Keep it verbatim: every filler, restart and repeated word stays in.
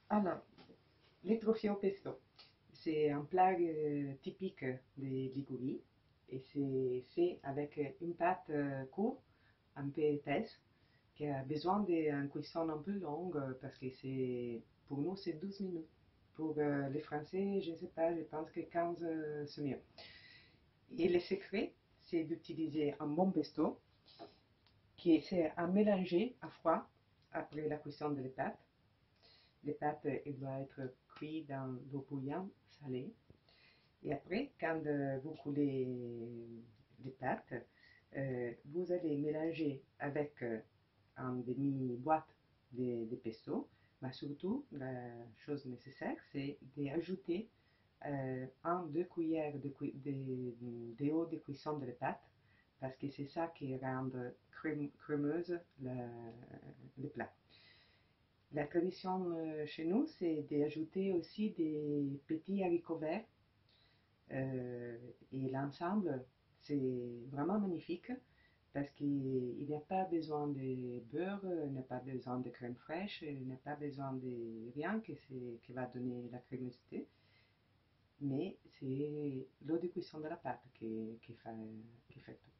Alors, les trophées au pesto, c'est un plat euh, typique de Ligurie et c'est fait avec une pâte euh, courte, un peu épaisse, qui a besoin d'une cuisson un peu longue parce que c'est, pour nous, c'est douze minutes. Pour euh, les Français, je ne sais pas, je pense que quinze, euh, c'est mieux. Et le secret, c'est d'utiliser un bon pesto qui est à mélanger à froid après la cuisson de la pâte. Les pâtes, elles doivent être cuites dans l'eau bouillante, salée. Et après, quand euh, vous coulez les pâtes, euh, vous allez mélanger avec euh, une demi-boîte de, de pesto. Mais surtout, la chose nécessaire, c'est d'ajouter euh, un, deux cuillères de, de, de eau de cuisson de la pâte, parce que c'est ça qui rend crème, crémeuse le, le plat. La tradition euh, chez nous, c'est d'ajouter aussi des petits haricots verts. Euh, et l'ensemble, c'est vraiment magnifique parce qu'il n'y a pas besoin de beurre, il n'y a pas besoin de crème fraîche, il n'y a pas besoin de rien qui, qui va donner la crémosité. Mais c'est l'eau de cuisson de la pâte qui, qui, fait, qui fait tout.